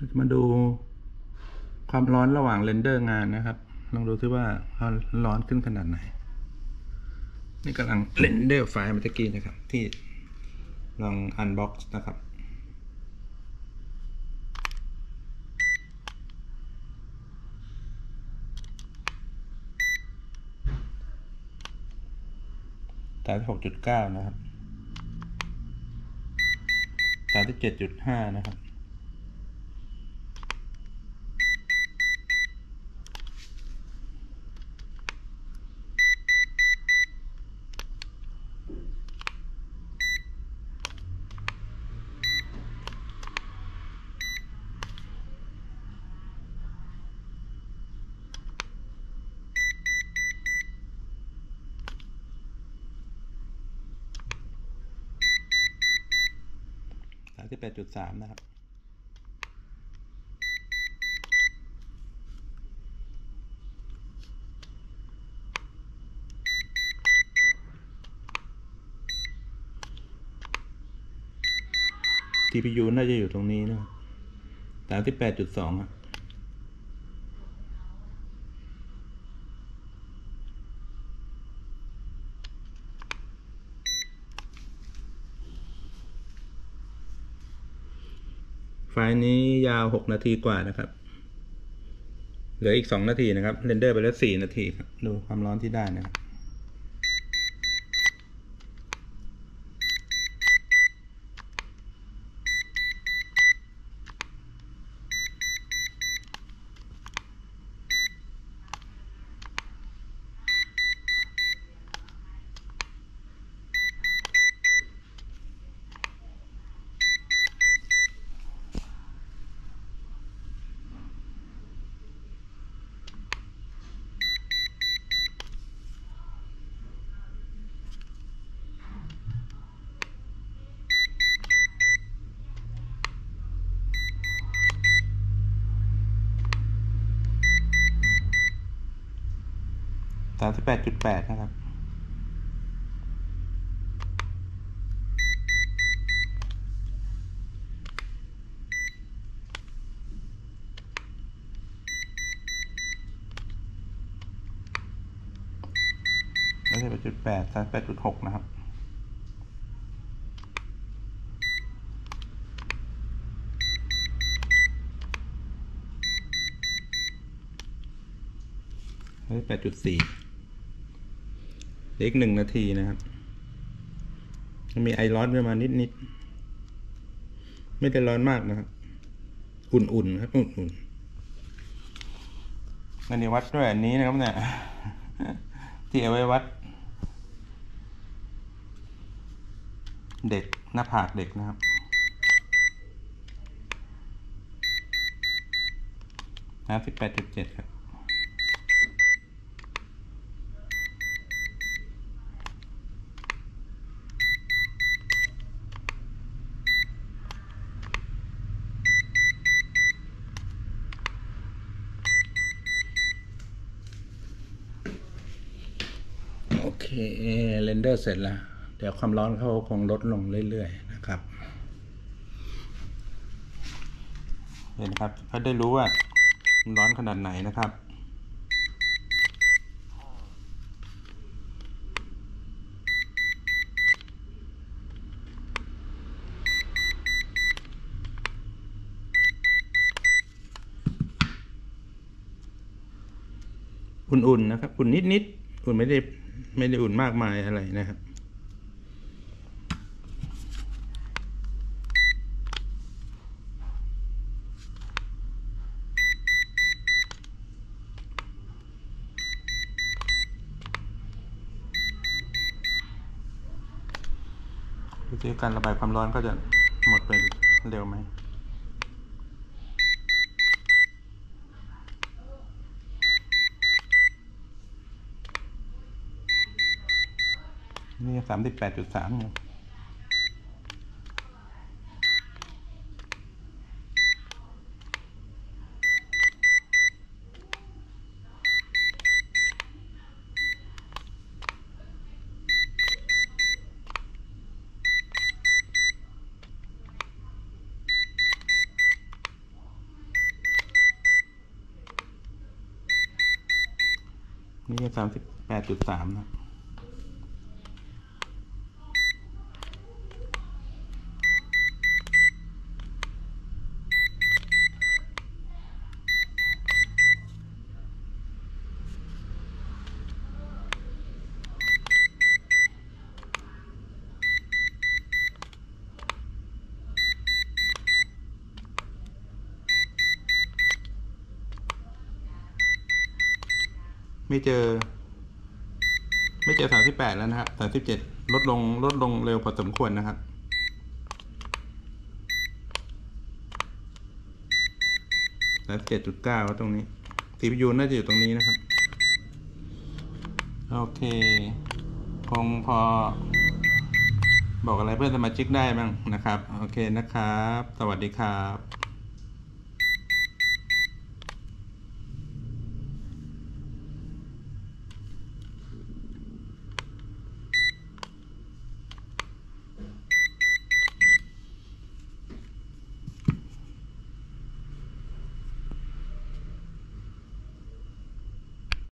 มาดูความร้อนระหว่างเรนเดอร์งานนะครับลองดูซิว่าร้อนขึ้นขนาดไหนนี่กำลังเรนเดอร์ไฟล์เมื่อกี้นะครับที่ลองอันบ็อกซ์นะครับ36.9นะครับ37.5นะครับ38.3นะครับCPU น่าจะอยู่ตรงนี้นะครับ38.2ครับไฟล์นี้ยาว6 นาทีกว่านะครับเหลืออีก2 นาทีนะครับเรนเดอร์ไปแล้ว4 นาทีครับดูความร้อนที่ได้นะครับ38.8นะครับ38.8 38.6นะครับ8.4อีก1 นาทีนะครับมีไอร้อนขึ้นมานิดไม่ได้ร้อนมากนะครับอุ่นๆครับอุ่นๆอันนี้วัดด้วยอันนี้นะครับเนี่ยที่เอาไว้วัดเด็กหน้าผากเด็กนะครับ18.7ครับโอเคเรนเดอร์เสร็จแล้วเดี๋ยวความร้อนเขาคงลดลงเรื่อยๆนะครับเห็นครับเขาได้รู้ว่ามันร้อนขนาดไหนนะครับอุ่นๆนะครับอุ่นนิดๆอุ่นไม่ได้อุ่นมากมายอะไรนะครับดูสิการระบายความร้อนก็จะหมดไปเร็วไหมนี่38.3อยู่นี่จะ38.3นะไม่เจอ38แล้วนะครับ37ลดลงเร็วพอสมควรนะครับ37.9ตรงนี้ CPU น่าจะอยู่ตรงนี้นะครับโอเคคงพอบอกอะไรเพื่อนสมาชิกได้บ้างนะครับโอเคนะครับสวัสดีครับ